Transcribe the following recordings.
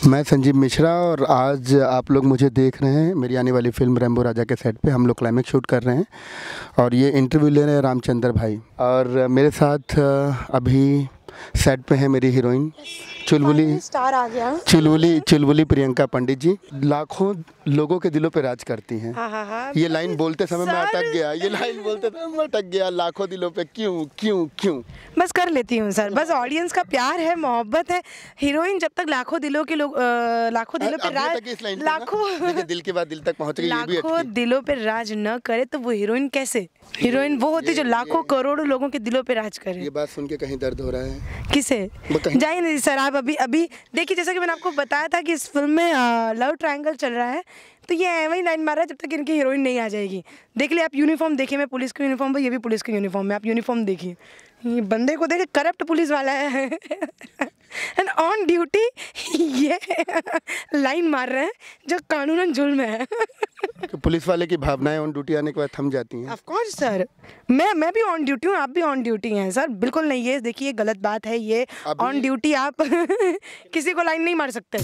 मैं संजीव मिश्रा और आज आप लोग मुझे देख रहे हैं मेरी आने वाली फ़िल्म रैम्बो राजा के सेट पे। हम लोग क्लाइमेक्स शूट कर रहे हैं और ये इंटरव्यू ले रहे हैं रामचंद्र भाई। और मेरे साथ अभी सेट पे है मेरी हीरोइन चुलबुली स्टार आ गया। चुलबुली प्रियंका पंडित जी लाखों लोगों के दिलों पे राज करती हैं। हाँ, ये लाइन बोलते समय मैं अटक गया, ये लाइन बोलते समय मैं अटक गया। लाखों दिलों पे क्यों क्यों क्यों बस कर लेती हूँ सर, बस ऑडियंस का प्यार है, मोहब्बत है। हीरोइन जब तक लाखों दिलों के लोग लाखों दिलों पे राज लाखों दिल के बाद दिल तक पहुंच गई। लाखों दिलों पे राज न करे तो वो हीरोइन कैसे? हीरोइन वो होती जो लाखों करोड़ों लोगों के दिलों पे राज करे। ये बात सुन के कहीं दर्द हो रहा है? किसे? जाइए नहीं सर, आप अभी देखिए, जैसा कि मैंने आपको बताया था कि इस फिल्म में लव ट्रायंगल चल रहा है, तो ये वही लाइन मार रहा है जब तक इनकी हीरोइन नहीं आ जाएगी। देख लिया आप, यूनिफॉर्म देखिए, मैं पुलिस की यूनिफॉर्म पर, ये भी पुलिस की यूनिफॉर्म में। आप यूनिफॉर्म देखिए, ये बंदे को देखे, करप्ट पुलिस वाला है एंड ऑन ड्यूटी ये लाइन मार रहे हैं जो कानूनन जुल्म है। पुलिस वाले की भावनाएं ऑन ड्यूटी आने के बाद थम जाती हैं। ऑफ कोर्स सर, मैं भी ऑन ड्यूटी हूँ, आप भी ऑन ड्यूटी हैं सर। बिल्कुल नहीं, ये देखिए गलत बात है ये। ऑन ड्यूटी आप किसी को लाइन नहीं मार सकते।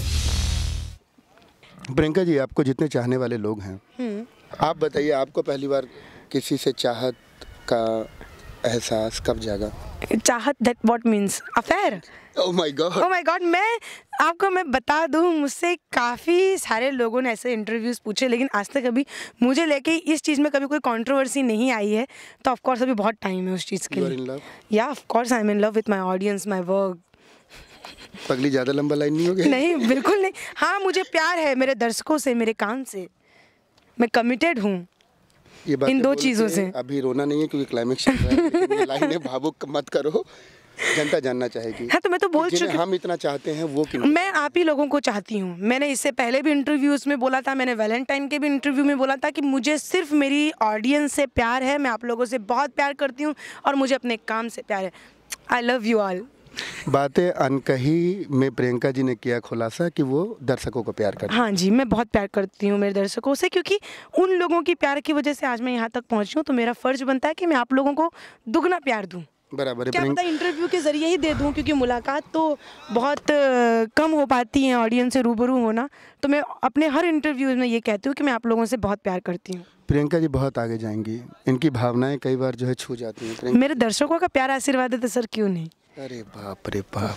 प्रियंका जी, आपको जितने चाहने वाले लोग हैं, आप बताइए, आपको पहली बार किसी से चाहत का एहसास कब जागा? चाहत, that what means affair? Oh my God, मैं बता दूं, मुझसे काफ़ी सारे लोगों ने ऐसे इंटरव्यूज़ पूछे, लेकिन आज तक कभी मुझे लेके इस चीज़ में कभी कोई कंट्रोवर्सी नहीं आई है। तो ऑफ कोर्स अभी बहुत टाइम है उस चीज़ के लिए। या of course I am in love with my audience, my work. पगली ज़्यादा लंबा लाइन नहीं हो गया? नहीं, बिल्कुल नहीं। हाँ, मुझे प्यार है मेरे दर्शकों से, मेरे काम से। मैं कमिटेड हूँ इन दो चीज़ों से। अभी रोना नहीं है क्योंकि क्लाइमेक्स चल रहा है, लेकिन ये लाइनें भावुक मत करो, जनता जानना चाहेगी। हाँ, तो मैं तो बोल चुकी, हम इतना चाहते हैं वो क्यों? मैं आप ही लोगों को चाहती हूँ। मैंने इससे पहले भी इंटरव्यूज़ में बोला था, मैंने वैलेंटाइन के भी इंटरव्यू में बोला था कि मुझे सिर्फ मेरी ऑडियंस से प्यार है, मैं आप लोगों से बहुत प्यार करती हूँ और मुझे अपने काम से प्यार है। I love you all. बातें अनकही में प्रियंका जी ने किया खुलासा कि वो दर्शकों को प्यार करती हैं। हाँ जी, मैं बहुत प्यार करती हूँ मेरे दर्शकों से, क्योंकि उन लोगों की प्यार की वजह से आज मैं यहाँ तक पहुँची हूँ। तो मेरा फ़र्ज़ बनता है कि मैं आप लोगों को दुगना प्यार दूँ। बराबर है। क्या पता इंटरव्यू के ज़रिए ही दे दूँ, क्योंकि मुलाकात तो बहुत कम हो पाती है ऑडियंस से रूबरू होना। तो मैं अपने हर इंटरव्यूज़ में ये कहती हूँ कि मैं आप लोगों से बहुत प्यार करती हूँ। प्रियंका जी बहुत आगे जाएंगी, इनकी भावनाएं कई बार जो है छू जाती हैं। मेरे दर्शकों का प्यार आशीर्वाद है तो सर क्यों नहीं। अरे बाप रे बाप।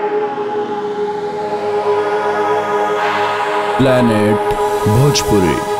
प्लैनेट भोजपुरी।